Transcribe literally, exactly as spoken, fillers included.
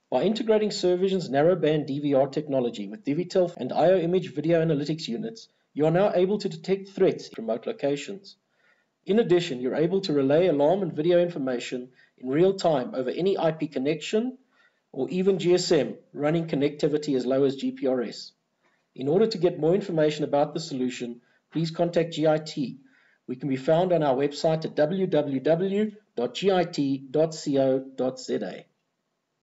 By integrating SerVision's narrowband D V R technology with DVtel and Ioimage video analytics units, you are now able to detect threats in remote locations. In addition, you're able to relay alarm and video information in real time over any I P connection or even G S M running connectivity as low as G P R S. In order to get more information about the solution, please contact G I T. We can be found on our website at w w w dot git dot co dot z a.